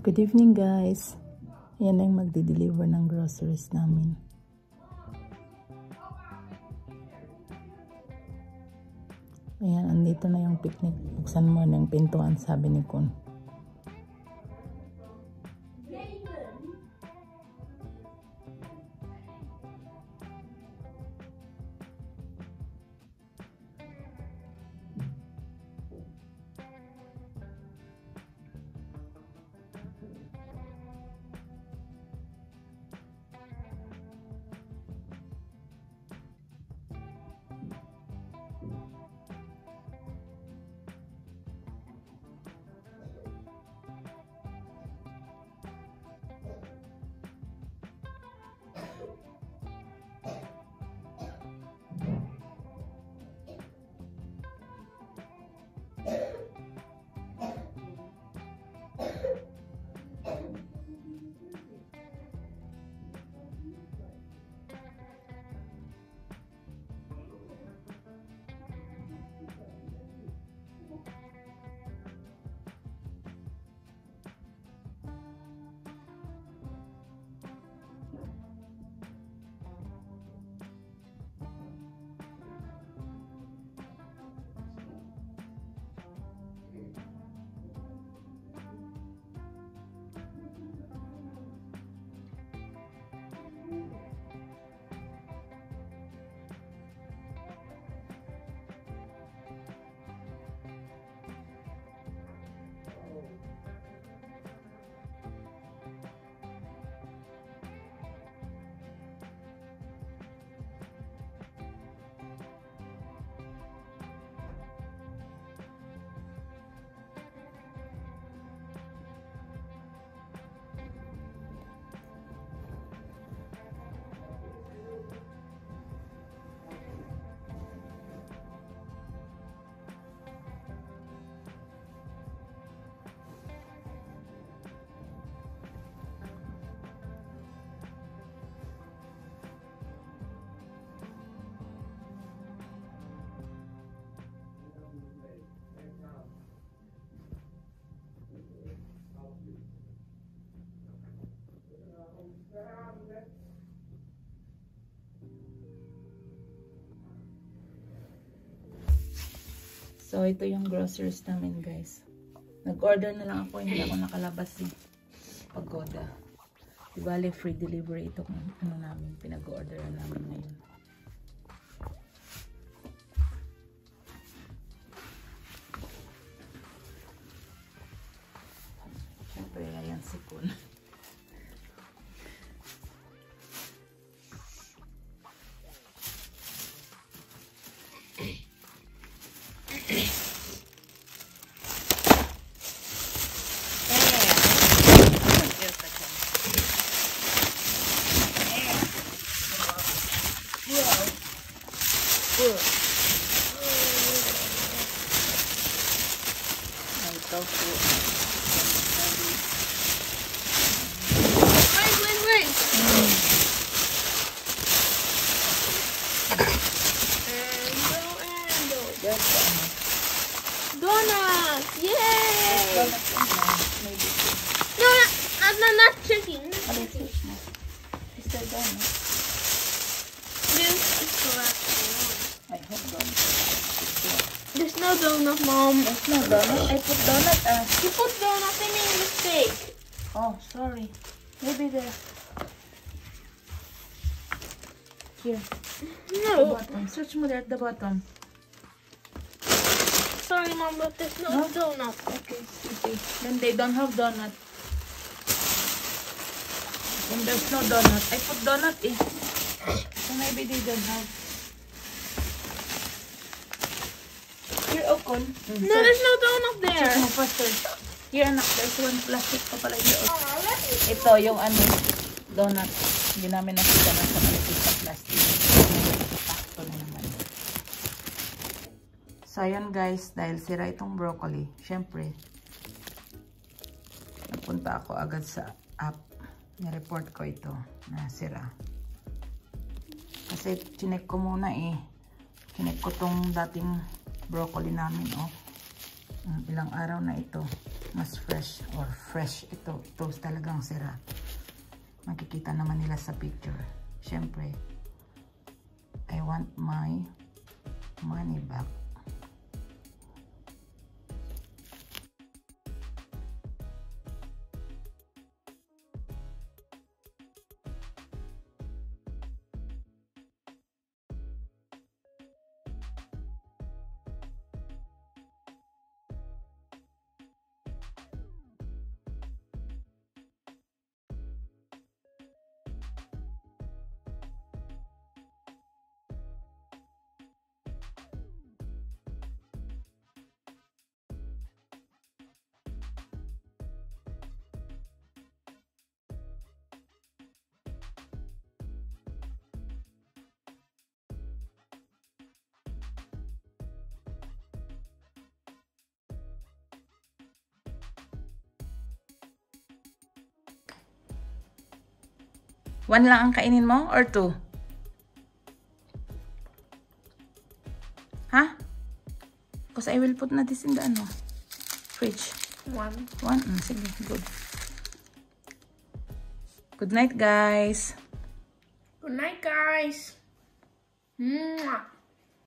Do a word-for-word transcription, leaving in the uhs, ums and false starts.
Good evening guys. Yan ang magdi-deliver ng groceries namin. Ayan, andito na yung picnic. Buksan mo ng pintuan, sabi ni Kun. So, ito yung groceries namin, guys. Nag-order na lang ako, hindi ako nakalabas eh. Pagoda. Di bale, free delivery ito kung ano namin, pinag-order na namin ngayon. Siyempre, ayan si Kun. Wait, wait, wait. Mm. Ando, ando. Donuts! Yay! No, not, not, not chicken. Not chicken. Is there donuts? This is correct. I hope donuts. There's no donut, Mom. There's no donut? I put donut. Uh. You put donut, I made a mistake. Oh, sorry. Maybe there. Here. No. The bottom. Search mo there at the bottom. Sorry, Mom, but there's no, No? donut. Okay, okay. Then they don't have donut. When there's no donut. I put donut eh. So maybe they don't have. Here, Okon. Mm. No, there's no donut there. Check mo faster. Here, anak. There's one plastic pa pala yun. Oh, let me. Ito, yung ano, donut. Hindi namin nakita na sa malapit sa plastic. Sakto na naman. So, ayan guys, dahil sira itong broccoli, syempre, napunta ako agad sa app. Ni-report ko ito na sira. Kasi chinek ko muna eh. Chinek ko tong dating broccoli namin, oh. Um, ilang araw na ito. Mas fresh or fresh ito. Ito talagang sira. Makikita naman nila sa picture. Siyempre, I want my money back. One lang ang kainin mo or two? Ha? Because I will put na this in the ano, fridge. One. One? Mm, sige, good. Good night, guys. Good night, guys. Mwah.